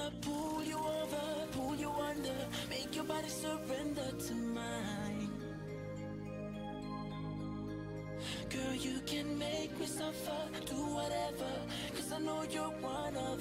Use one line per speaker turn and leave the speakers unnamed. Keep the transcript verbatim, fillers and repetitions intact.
wanna pull you over, pull you under, make your body surrender to mine. Girl, you can make me suffer, do whatever, cause I know you're one of